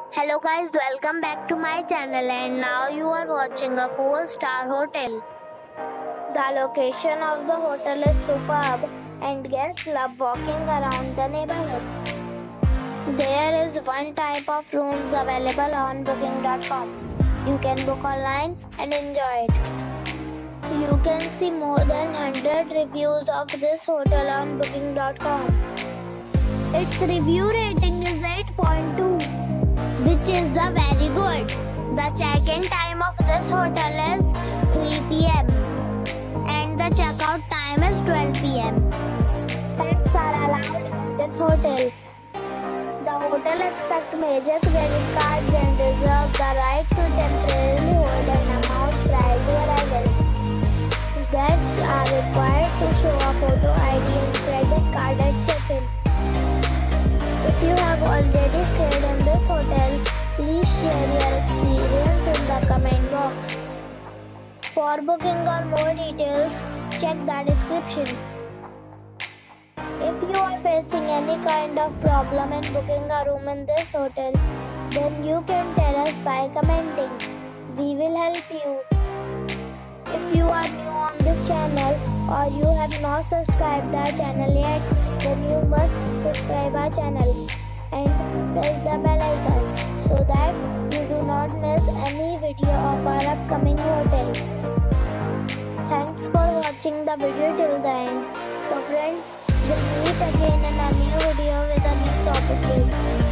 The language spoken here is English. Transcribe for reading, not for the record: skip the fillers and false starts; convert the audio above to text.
Hello guys, welcome back to my channel and now you are watching a 4-star hotel. The location of the hotel is superb and guests love walking around the neighborhood. There is one type of rooms available on booking.com. You can book online and enjoy it. You can see more than 100 reviews of this hotel on booking.com. Its review rating is 8.2. which is the very good. The check-in time of this hotel is 3 p.m. and the checkout time is 12 p.m. Pets are allowed in this hotel. The hotel accepts major credit cards and reserves the right to temporarily hold an amount prior to arrival. Guests are required to show a photo ID and credit card at check-in. If you have already stayed in this hotel, please share your experience in the comment box. For booking or more details, check the description. If you are facing any kind of problem in booking a room in this hotel, then you can tell us by commenting. We will help you. If you are new on this channel or you have not subscribed our channel yet, then you must subscribe our channel and press the bell icon so that you do not miss any video of our upcoming hotel. Thanks for watching the video till the end. So friends, we'll meet again in a new video with a new topic.